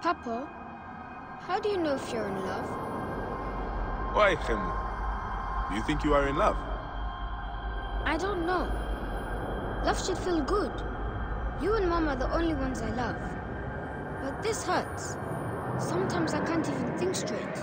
Papa, how do you know if you're in love? Why, Khemu? Do you think you are in love? I don't know. Love should feel good. You and Mom are the only ones I love. But this hurts. Sometimes I can't even think straight.